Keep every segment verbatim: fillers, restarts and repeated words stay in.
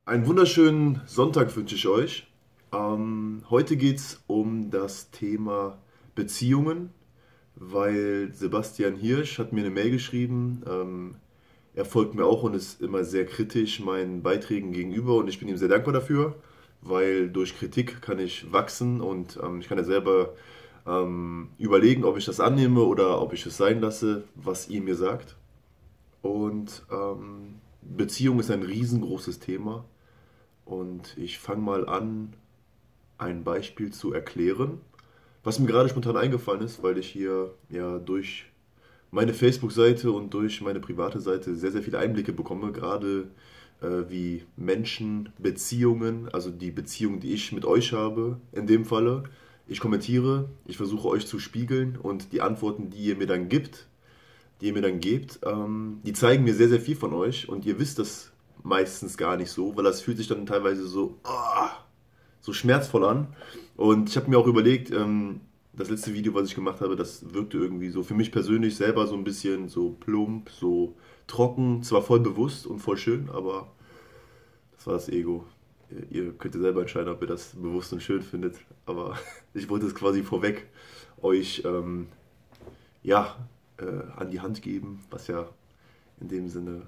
Einen wunderschönen Sonntag wünsche ich euch. Ähm, heute geht es um das Thema Beziehungen, weil Sebastian Hirsch hat mir eine Mail geschrieben. Ähm, er folgt mir auch und ist immer sehr kritisch meinen Beiträgen gegenüber und ich bin ihm sehr dankbar dafür, weil durch Kritik kann ich wachsen und ähm, ich kann ja selber ähm, überlegen, ob ich das annehme oder ob ich es sein lasse, was ihr mir sagt. Und ähm, Beziehung ist ein riesengroßes Thema. Und ich fange mal an, ein Beispiel zu erklären, was mir gerade spontan eingefallen ist, weil ich hier ja durch meine Facebook-Seite und durch meine private Seite sehr, sehr viele Einblicke bekomme, gerade äh, wie Menschen, Beziehungen, also die Beziehung, die ich mit euch habe, in dem Falle. Ich kommentiere, ich versuche euch zu spiegeln und die Antworten, die ihr mir dann gibt, die ihr mir dann gebt, ähm, die zeigen mir sehr, sehr viel von euch und ihr wisst das meistens gar nicht so, weil das fühlt sich dann teilweise so, ah, so schmerzvoll an. Und ich habe mir auch überlegt, ähm, das letzte Video, was ich gemacht habe, das wirkte irgendwie so für mich persönlich selber so ein bisschen so plump, so trocken, zwar voll bewusst und voll schön, aber das war das Ego. Ihr ihr könnt ja selber entscheiden, ob ihr das bewusst und schön findet, aber ich wollte es quasi vorweg euch ähm, ja, äh, an die Hand geben, was ja in dem Sinne.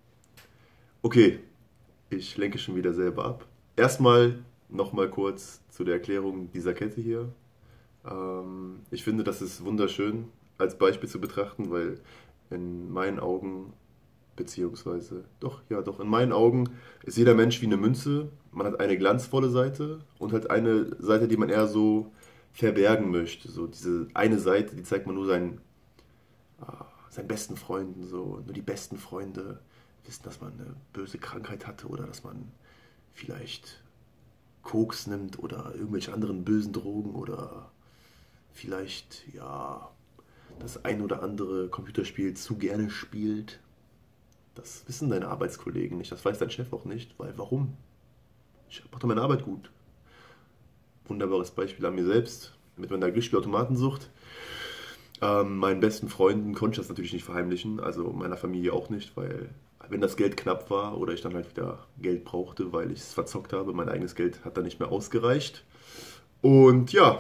Okay, ich lenke schon wieder selber ab. Erstmal nochmal kurz zu der Erklärung dieser Kette hier. Ähm, ich finde, das ist wunderschön als Beispiel zu betrachten, weil in meinen Augen, beziehungsweise, doch, ja, doch, in meinen Augen ist jeder Mensch wie eine Münze. Man hat eine glanzvolle Seite und halt eine Seite, die man eher so verbergen möchte. So diese eine Seite, die zeigt man nur seinen ah, seinen besten Freunden so. Nur die besten Freunde wissen, dass man eine böse Krankheit hatte oder dass man vielleicht Koks nimmt oder irgendwelche anderen bösen Drogen oder vielleicht, ja, das ein oder andere Computerspiel zu gerne spielt. Das wissen deine Arbeitskollegen nicht, das weiß dein Chef auch nicht, weil warum? Ich mache doch meine Arbeit gut. Wunderbares Beispiel an mir selbst mit meiner Glücksspielautomatensucht. Ähm, meinen besten Freunden konnte ich das natürlich nicht verheimlichen, also meiner Familie auch nicht, weil wenn das Geld knapp war oder ich dann halt wieder Geld brauchte, weil ich es verzockt habe, mein eigenes Geld hat dann nicht mehr ausgereicht. Und ja,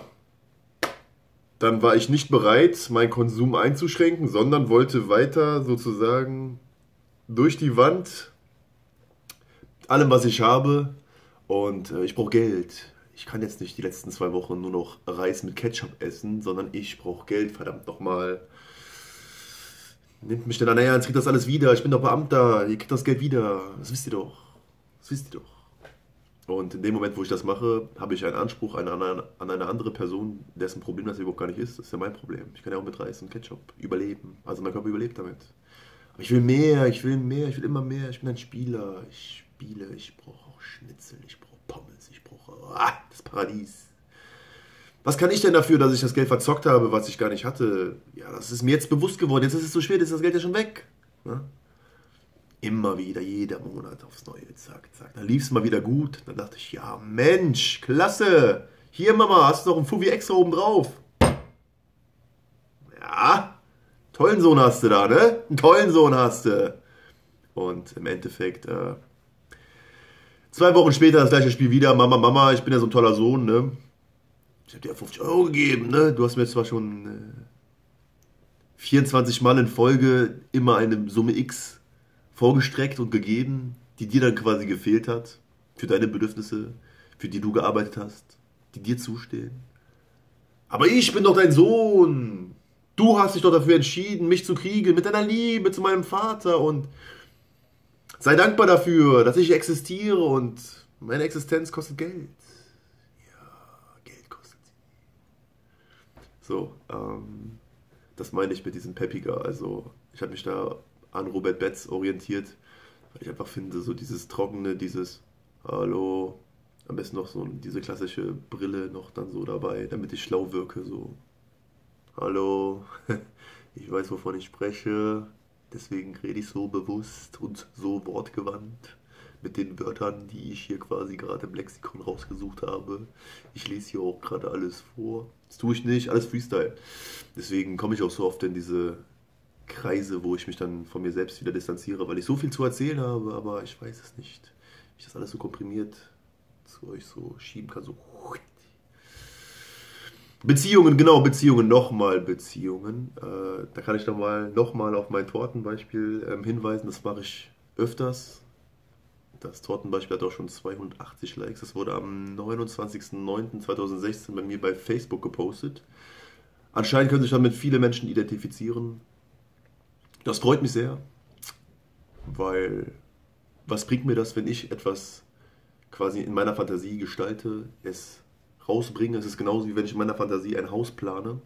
dann war ich nicht bereit, meinen Konsum einzuschränken, sondern wollte weiter sozusagen durch die Wand, allem was ich habe. Und äh, ich brauche Geld. Ich kann jetzt nicht die letzten zwei Wochen nur noch Reis mit Ketchup essen, sondern ich brauche Geld, verdammt nochmal. Nimmt mich denn an ernst, kriegt das alles wieder. Ich bin doch Beamter, ihr kriegt das Geld wieder. Das wisst ihr doch. Das wisst ihr doch. Und in dem Moment, wo ich das mache, habe ich einen Anspruch an eine, an eine andere Person, dessen Problem das überhaupt gar nicht ist. Das ist ja mein Problem. Ich kann ja auch mit Reis und Ketchup überleben. Also mein Körper überlebt damit. Aber ich will mehr, ich will mehr, ich will immer mehr. Ich bin ein Spieler. Ich spiele, ich brauche auch Schnitzel, ich brauche Pommes, ich brauche ah, das Paradies. Was kann ich denn dafür, dass ich das Geld verzockt habe, was ich gar nicht hatte? Ja, das ist mir jetzt bewusst geworden. Jetzt ist es so schwer, jetzt ist das Geld ja schon weg. Ne? Immer wieder, jeder Monat aufs Neue, zack, zack. Dann lief es mal wieder gut. Dann dachte ich, ja Mensch, klasse. Hier Mama, hast du noch einen Fuffi extra oben drauf. Ja, tollen Sohn hast du da, ne? Einen tollen Sohn hast du. Und im Endeffekt, äh, zwei Wochen später das gleiche Spiel wieder. Mama, Mama, ich bin ja so ein toller Sohn, ne? Ich hab dir fünfzig Euro gegeben, ne? Du hast mir zwar schon äh, vierundzwanzig Mal in Folge immer eine Summe X vorgestreckt und gegeben, die dir dann quasi gefehlt hat, für deine Bedürfnisse, für die du gearbeitet hast, die dir zustehen. Aber ich bin doch dein Sohn. Du hast dich doch dafür entschieden, mich zu kriegen, mit deiner Liebe zu meinem Vater und sei dankbar dafür, dass ich existiere und meine Existenz kostet Geld. Ja, Geld kostet sie. So, ähm, das meine ich mit diesem Peppiger. Also, ich habe mich da an Robert Betz orientiert, weil ich einfach finde, so dieses Trockene, dieses Hallo, am besten noch so diese klassische Brille noch dann so dabei, damit ich schlau wirke, so Hallo, ich weiß, wovon ich spreche, deswegen rede ich so bewusst und so wortgewandt mit den Wörtern, die ich hier quasi gerade im Lexikon rausgesucht habe. Ich lese hier auch gerade alles vor. Das tue ich nicht, alles Freestyle. Deswegen komme ich auch so oft in diese Kreise, wo ich mich dann von mir selbst wieder distanziere, weil ich so viel zu erzählen habe, aber ich weiß es nicht, ich das alles so komprimiert zu euch so schieben kann. So. Beziehungen, genau, Beziehungen, nochmal Beziehungen. Äh, da kann ich nochmal noch mal auf mein Tortenbeispiel ähm, hinweisen. Das mache ich öfters. Das Tortenbeispiel hat auch schon zweihundertachtzig Likes. Das wurde am neunundzwanzigsten neunten zweitausendsechzehn bei mir bei Facebook gepostet. Anscheinend können sich damit viele Menschen identifizieren. Das freut mich sehr, weil was bringt mir das, wenn ich etwas quasi in meiner Fantasie gestalte, es rausbringe? Es ist genauso wie wenn ich in meiner Fantasie ein Haus plane,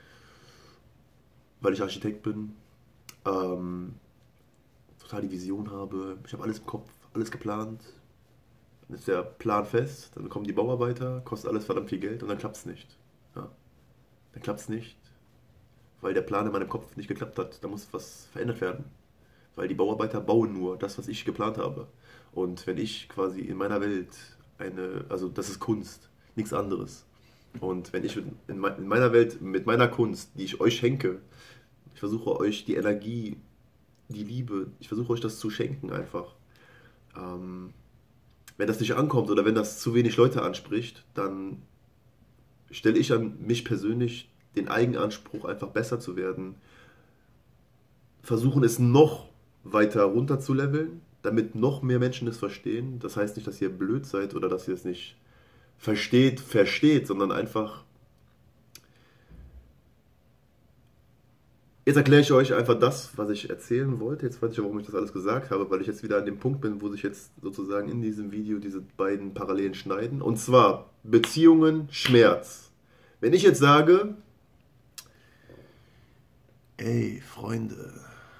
weil ich Architekt bin, ähm, total die Vision habe, ich habe alles im Kopf, alles geplant, dann ist der Plan fest, dann kommen die Bauarbeiter, kostet alles verdammt viel Geld und dann klappt es nicht. Ja. Dann klappt es nicht, weil der Plan in meinem Kopf nicht geklappt hat. Da muss was verändert werden. Weil die Bauarbeiter bauen nur das, was ich geplant habe. Und wenn ich quasi in meiner Welt eine, also das ist Kunst, nichts anderes. Und wenn ich in meiner Welt mit meiner Kunst, die ich euch schenke, ich versuche euch die Energie, die Liebe, ich versuche euch das zu schenken einfach. Ähm, wenn das nicht ankommt oder wenn das zu wenig Leute anspricht, dann stelle ich an mich persönlich den Eigenanspruch, einfach besser zu werden, versuchen es noch weiter runter zu leveln, damit noch mehr Menschen es verstehen. Das heißt nicht, dass ihr blöd seid oder dass ihr es nicht versteht, versteht, sondern einfach... Jetzt erkläre ich euch einfach das, was ich erzählen wollte. Jetzt weiß ich, warum ich das alles gesagt habe, weil ich jetzt wieder an dem Punkt bin, wo sich jetzt sozusagen in diesem Video diese beiden Parallelen schneiden. Und zwar Beziehungen, Schmerz. Wenn ich jetzt sage, ey, Freunde,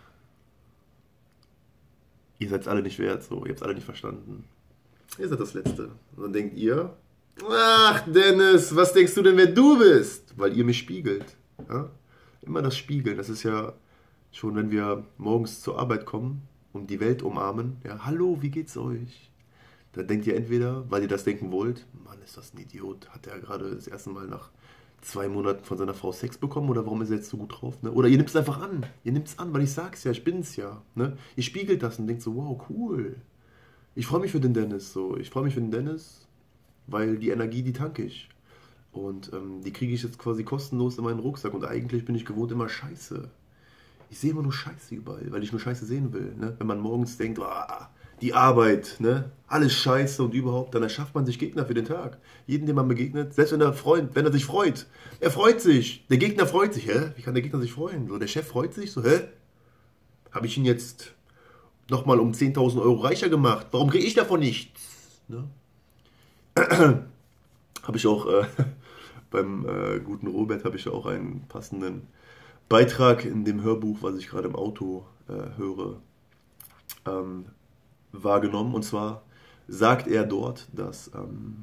ihr seid alle nicht wert, so, ihr habt es alle nicht verstanden. Ihr seid das Letzte. Und dann denkt ihr, ach Dennis, was denkst du denn, wer du bist? Weil ihr mich spiegelt. Ja? Immer das Spiegeln, das ist ja schon, wenn wir morgens zur Arbeit kommen und die Welt umarmen, ja, hallo, wie geht's euch? Dann denkt ihr entweder, weil ihr das denken wollt, Mann, ist das ein Idiot, hat er gerade das erste Mal nach zwei Monaten von seiner Frau Sex bekommen oder warum ist er jetzt so gut drauf? Ne? Oder ihr nehmt es einfach an, ihr nehmt es an, weil ich sag's ja, ich bin's ja. Ne? Ihr spiegelt das und denkt so, wow, cool. Ich freue mich für den Dennis, so, ich freue mich für den Dennis, weil die Energie, die tanke ich. Und ähm, die kriege ich jetzt quasi kostenlos in meinen Rucksack. Und eigentlich bin ich gewohnt immer Scheiße. Ich sehe immer nur Scheiße überall, weil ich nur Scheiße sehen will. Ne? Wenn man morgens denkt, ah, die Arbeit, ne? Alles Scheiße und überhaupt, dann erschafft man sich Gegner für den Tag. Jeden, dem man begegnet, selbst wenn er, freut, wenn er sich freut. Er freut sich. Der Gegner freut sich. Hä? Wie kann der Gegner sich freuen? So, der Chef freut sich. So, hä? Habe ich ihn jetzt nochmal um zehntausend Euro reicher gemacht? Warum kriege ich davon nichts? Ne? Habe ich auch... Äh, Beim äh, guten Robert habe ich auch einen passenden Beitrag in dem Hörbuch, was ich gerade im Auto äh, höre, ähm, wahrgenommen. Und zwar sagt er dort, dass... Ähm,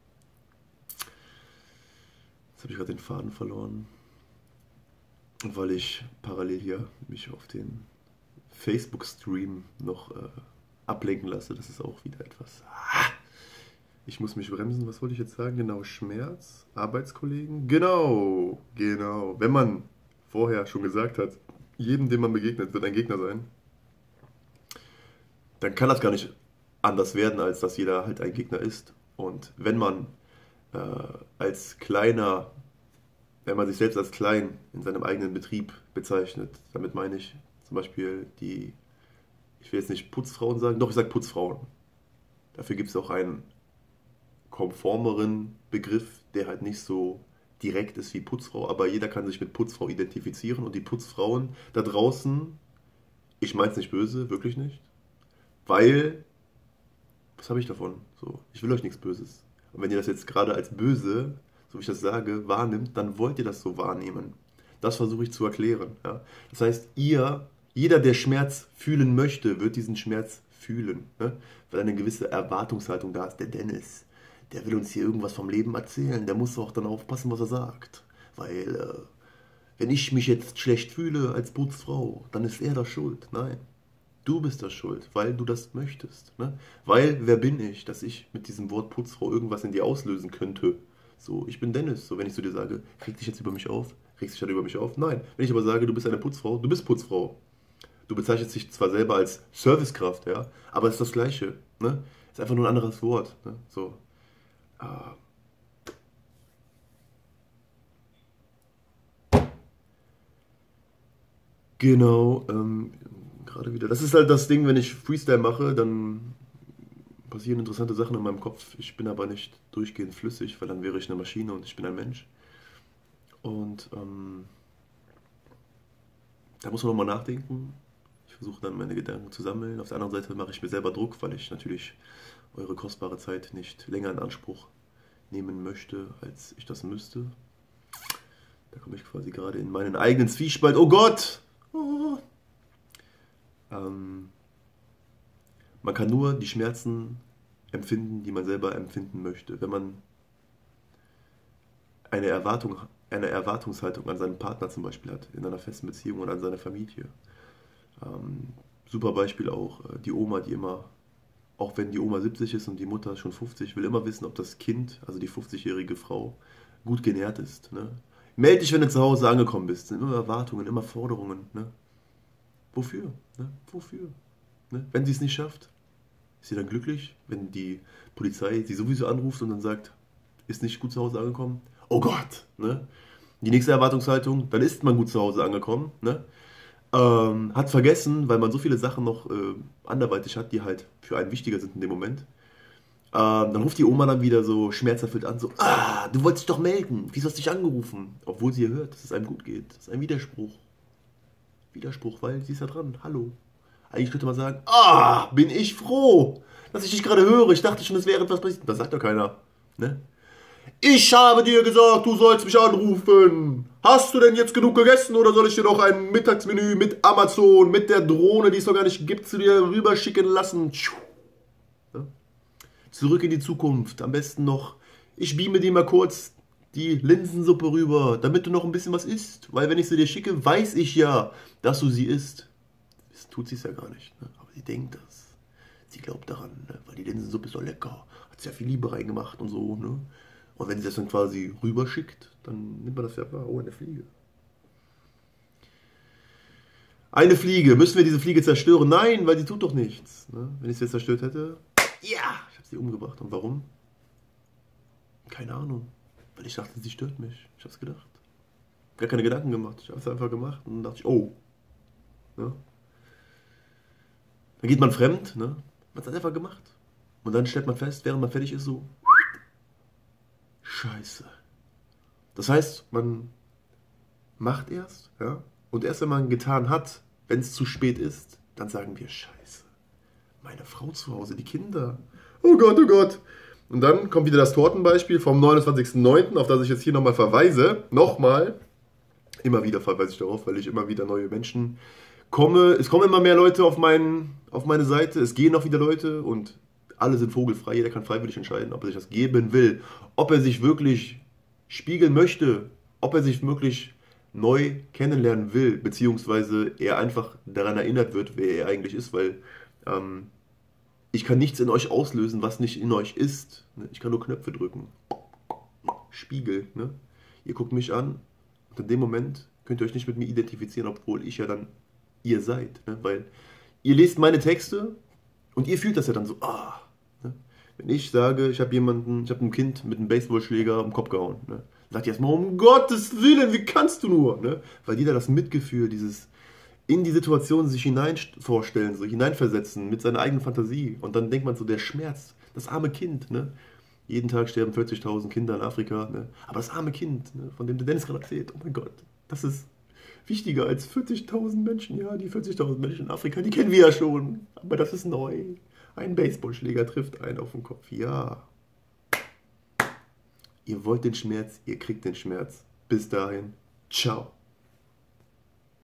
jetzt habe ich gerade den Faden verloren, weil ich parallel hier mich auf den Facebook-Stream noch äh, ablenken lasse. Das ist auch wieder etwas... Ah, ich muss mich bremsen, was wollte ich jetzt sagen? Genau, Schmerz, Arbeitskollegen, genau, genau. Wenn man vorher schon gesagt hat, jedem, dem man begegnet, wird ein Gegner sein, dann kann das gar nicht anders werden, als dass jeder halt ein Gegner ist. Und wenn man äh, als kleiner, wenn man sich selbst als klein in seinem eigenen Betrieb bezeichnet, damit meine ich zum Beispiel die, ich will jetzt nicht Putzfrauen sagen, doch ich sage Putzfrauen. Dafür gibt es auch einen konformeren Begriff, der halt nicht so direkt ist wie Putzfrau, aber jeder kann sich mit Putzfrau identifizieren und die Putzfrauen da draußen, ich meine es nicht böse, wirklich nicht, weil, was habe ich davon? So, ich will euch nichts Böses. Und wenn ihr das jetzt gerade als böse, so wie ich das sage, wahrnimmt, dann wollt ihr das so wahrnehmen. Das versuche ich zu erklären. Ja? Das heißt, ihr, jeder, der Schmerz fühlen möchte, wird diesen Schmerz fühlen, ne? Weil eine gewisse Erwartungshaltung da ist. Der Dennis, der will uns hier irgendwas vom Leben erzählen, der muss auch dann aufpassen, was er sagt. Weil, äh, wenn ich mich jetzt schlecht fühle als Putzfrau, dann ist er das schuld. Nein, du bist das schuld, weil du das möchtest. Ne? Weil, wer bin ich, dass ich mit diesem Wort Putzfrau irgendwas in dir auslösen könnte? So, ich bin Dennis. So, wenn ich zu dir sage, reg dich jetzt über mich auf, regst dich halt über mich auf? Nein. Wenn ich aber sage, du bist eine Putzfrau, du bist Putzfrau. Du bezeichnest dich zwar selber als Servicekraft, ja, aber es ist das Gleiche. Ne? Ist einfach nur ein anderes Wort. Ne? So. Ah. Genau, ähm, gerade wieder. Das ist halt das Ding, wenn ich Freestyle mache, dann passieren interessante Sachen in meinem Kopf. Ich bin aber nicht durchgehend flüssig, weil dann wäre ich eine Maschine und ich bin ein Mensch. Und ähm, da muss man nochmal nachdenken. Ich versuche dann meine Gedanken zu sammeln. Auf der anderen Seite mache ich mir selber Druck, weil ich natürlich eure kostbare Zeit nicht länger in Anspruch nehmen möchte, als ich das müsste. Da komme ich quasi gerade in meinen eigenen Zwiespalt. Oh Gott! Oh. Ähm, man kann nur die Schmerzen empfinden, die man selber empfinden möchte. Wenn man eine Erwartung, eine Erwartungshaltung an seinen Partner zum Beispiel hat, in einer festen Beziehung oder an seine Familie. Ähm, super Beispiel auch äh, die Oma, die immer, auch wenn die Oma siebzig ist und die Mutter schon fünfzig, will immer wissen, ob das Kind, also die fünfzigjährige Frau, gut genährt ist. Ne? Meld dich, wenn du zu Hause angekommen bist. Sind immer Erwartungen, immer Forderungen. Ne? Wofür? Ne? Wofür? Ne? Wenn sie es nicht schafft, ist sie dann glücklich, wenn die Polizei sie sowieso anruft und dann sagt, ist nicht gut zu Hause angekommen? Oh Gott! Ne? Die nächste Erwartungshaltung, dann ist man gut zu Hause angekommen. Ne? Ähm, hat vergessen, weil man so viele Sachen noch äh, anderweitig hat, die halt für einen wichtiger sind in dem Moment. Ähm, dann ruft die Oma dann wieder so schmerzerfüllt an, so, ah, du wolltest dich doch melden, wieso hast du dich angerufen? Obwohl sie ja hört, dass es einem gut geht. Das ist ein Widerspruch. Widerspruch, weil sie ist ja dran, hallo. Eigentlich könnte man sagen, ah, bin ich froh, dass ich dich gerade höre. Ich dachte schon, es wäre etwas passiert. Das sagt doch keiner. Ne? Ich habe dir gesagt, du sollst mich anrufen. Hast du denn jetzt genug gegessen oder soll ich dir noch ein Mittagsmenü mit Amazon, mit der Drohne, die es noch gar nicht gibt, zu dir rüberschicken lassen? Ja? Zurück in die Zukunft. Am besten noch, ich beame dir mal kurz die Linsensuppe rüber, damit du noch ein bisschen was isst. Weil wenn ich sie dir schicke, weiß ich ja, dass du sie isst. Das tut sie es ja gar nicht. Ne? Aber sie denkt das. Sie glaubt daran, ne? Weil die Linsensuppe ist doch lecker. Hat sehr viel Liebe reingemacht und so. Ne? Und wenn sie das dann quasi rüberschickt, dann nimmt man das ja wahr. Oh, eine Fliege. Eine Fliege. Müssen wir diese Fliege zerstören? Nein, weil sie tut doch nichts. Ne? Wenn ich sie jetzt zerstört hätte, ja, ich habe sie umgebracht. Und warum? Keine Ahnung. Weil ich dachte, sie stört mich. Ich habe es gedacht. Gar keine Gedanken gemacht. Ich habe es einfach gemacht und dann dachte ich, oh. Ne? Dann geht man fremd, ne? Man hat es einfach gemacht. Und dann stellt man fest, während man fertig ist, so, Scheiße. Das heißt, man macht erst, ja, und erst wenn man getan hat, wenn es zu spät ist, dann sagen wir, Scheiße, meine Frau zu Hause, die Kinder, oh Gott, oh Gott. Und dann kommt wieder das Tortenbeispiel vom neunundzwanzigsten neunten, auf das ich jetzt hier nochmal verweise, nochmal, immer wieder verweise ich darauf, weil ich immer wieder neue Menschen komme, es kommen immer mehr Leute auf, mein, auf meine Seite, es gehen auch wieder Leute und alle sind vogelfrei, jeder kann freiwillig entscheiden, ob er sich das geben will, ob er sich wirklich spiegeln möchte, ob er sich wirklich neu kennenlernen will, beziehungsweise er einfach daran erinnert wird, wer er eigentlich ist, weil ähm, ich kann nichts in euch auslösen, was nicht in euch ist. Ne? Ich kann nur Knöpfe drücken. Spiegel. Ne? Ihr guckt mich an und in dem Moment könnt ihr euch nicht mit mir identifizieren, obwohl ich ja dann ihr seid. Ne? Weil ihr lest meine Texte und ihr fühlt das ja dann so, ah. Ne? Wenn ich sage, ich habe jemanden, ich habe ein Kind mit einem Baseballschläger am Kopf gehauen, ne? Sagt ihr erstmal, um Gottes Willen, wie kannst du nur? Ne? Weil jeder das Mitgefühl, dieses in die Situation sich hinein vorstellen, so hineinversetzen mit seiner eigenen Fantasie. Und dann denkt man so, der Schmerz, das arme Kind, ne? Jeden Tag sterben vierzigtausend Kinder in Afrika, ne? Aber das arme Kind, ne? Von dem der Dennis gerade erzählt, oh mein Gott, das ist wichtiger als vierzigtausend Menschen. Ja, die vierzigtausend Menschen in Afrika, die kennen wir ja schon. Aber das ist neu. Ein Baseballschläger trifft einen auf den Kopf. Ja. Ihr wollt den Schmerz, ihr kriegt den Schmerz. Bis dahin, ciao.